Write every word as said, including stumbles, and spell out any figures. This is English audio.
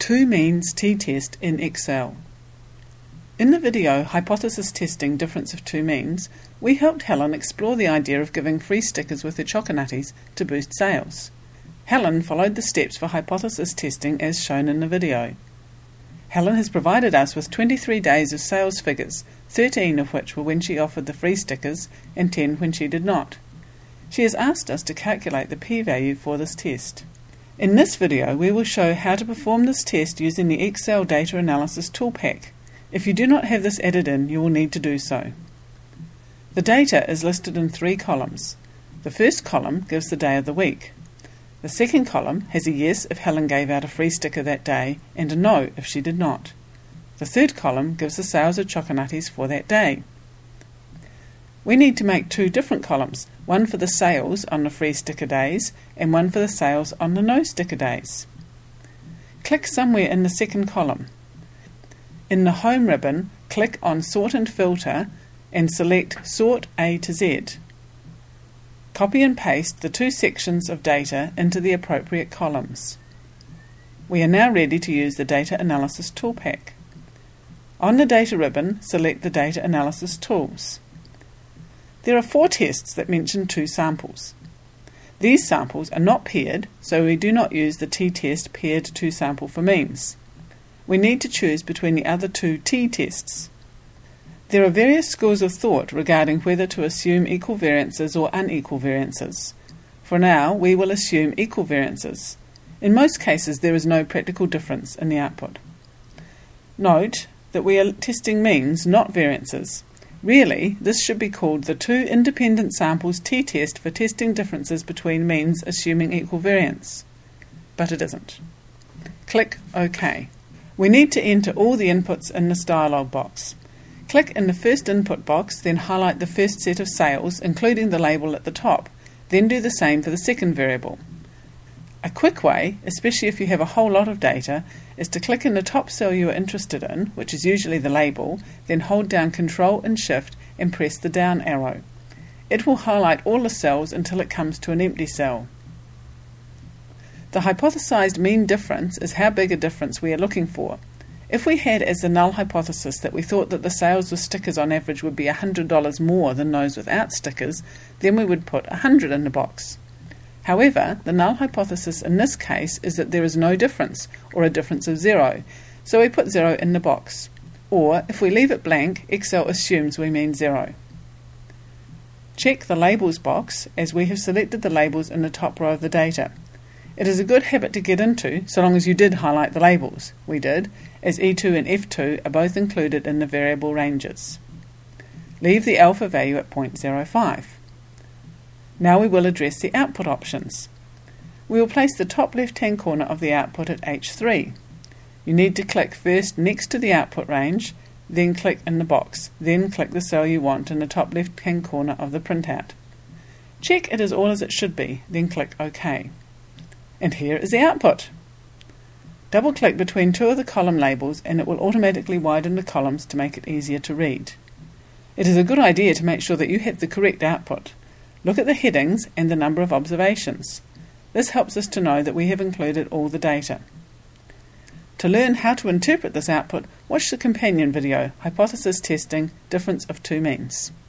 Two means t-test in Excel. In the video Hypothesis Testing Difference of Two Means, we helped Helen explore the idea of giving free stickers with her chocolate to boost sales. Helen followed the steps for hypothesis testing as shown in the video. Helen has provided us with twenty-three days of sales figures, thirteen of which were when she offered the free stickers and ten when she did not. She has asked us to calculate the p-value for this test. In this video we will show how to perform this test using the Excel Data Analysis ToolPak. If you do not have this added in, you will need to do so. The data is listed in three columns. The first column gives the day of the week. The second column has a yes if Helen gave out a free sticker that day and a no if she did not. The third column gives the sales of chocolates for that day. We need to make two different columns, one for the sales on the free sticker days and one for the sales on the no sticker days. Click somewhere in the second column. In the Home ribbon, click on Sort and Filter and select Sort A to Z. Copy and paste the two sections of data into the appropriate columns. We are now ready to use the Data Analysis ToolPak. On the Data ribbon, select the Data Analysis Tools. There are four tests that mention two samples. These samples are not paired, so we do not use the t-test paired to sample for means. We need to choose between the other two t-tests. There are various schools of thought regarding whether to assume equal variances or unequal variances. For now, we will assume equal variances. In most cases, there is no practical difference in the output. Note that we are testing means, not variances. Really, this should be called the two independent samples t-test for testing differences between means assuming equal variance. But it isn't. Click OK. We need to enter all the inputs in this dialog box. Click in the first input box, then highlight the first set of sales, including the label at the top. Then do the same for the second variable. A quick way, especially if you have a whole lot of data, is to click in the top cell you are interested in, which is usually the label, then hold down Control and Shift and press the down arrow. It will highlight all the cells until it comes to an empty cell. The hypothesized mean difference is how big a difference we are looking for. If we had as the null hypothesis that we thought that the sales with stickers on average would be one hundred dollars more than those without stickers, then we would put one hundred in the box. However, the null hypothesis in this case is that there is no difference, or a difference of zero, so we put zero in the box. Or, if we leave it blank, Excel assumes we mean zero. Check the Labels box, as we have selected the labels in the top row of the data. It is a good habit to get into, so long as you did highlight the labels. We did, as E two and F two are both included in the variable ranges. Leave the alpha value at zero point zero five. Now we will address the output options. We will place the top left-hand corner of the output at H three. You need to click first next to the output range, then click in the box, then click the cell you want in the top left-hand corner of the printout. Check it is all as it should be, then click OK. And here is the output. Double-click between two of the column labels and it will automatically widen the columns to make it easier to read. It is a good idea to make sure that you have the correct output. Look at the headings and the number of observations. This helps us to know that we have included all the data. To learn how to interpret this output, watch the companion video, Hypothesis Testing Difference of Two Means.